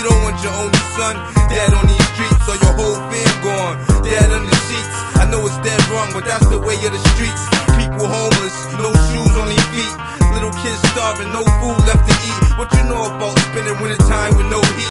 you don't want your only son dead on these streets, or your whole fam gone dead under sheets. I know it's dead wrong, but that's the way of the streets. People homeless, no shoes on their feet. Little kids starving, no food left to eat. What you know about spending winter time with no heat?